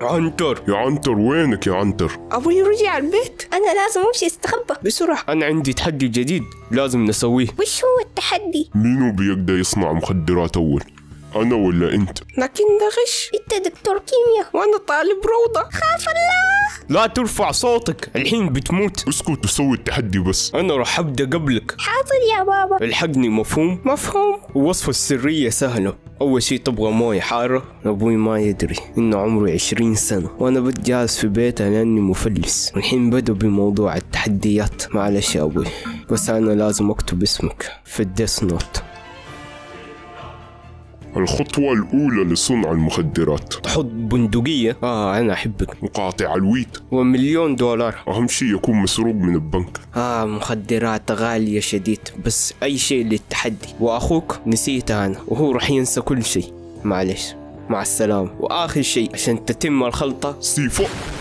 عنتر. يا عنتر وينك يا عنتر؟ أبوي رجع البيت. أنا لازم أمشي استخبى بسرعة. أنا عندي تحدي جديد لازم نسويه. وش هو التحدي؟ مينو بيقدر يصنع مخدرات أول، أنا ولا أنت؟ لكن ده غش. أنت دكتور كيمياء وأنا طالب روضة. خاف الله. لا ترفع صوتك الحين بتموت. اسكت وسوي التحدي بس. أنا راح أبدأ قبلك. حاضر يا بابا. الحقني مفهوم؟ مفهوم. الوصفة السرية سهلة. أول شي تبغى موية حارة. أبوي ما يدري إنه عمره 20 سنة وأنا بتجالس في بيته لأني مفلس. والحين بدأ بموضوع التحديات. معلش يا أبوي بس أنا لازم أكتب اسمك في الديس نوت. الخطوة الأولى لصنع المخدرات: تحط بندقية. أنا أحبك. مقاطع الويت، $1,000,000. أهم شيء يكون مسروق من البنك. مخدرات غالية شديد بس أي شيء للتحدي. وأخوك نسيته أنا وهو رح ينسى كل شيء. معلش مع السلامة. وآخر شيء عشان تتم الخلطة سيفو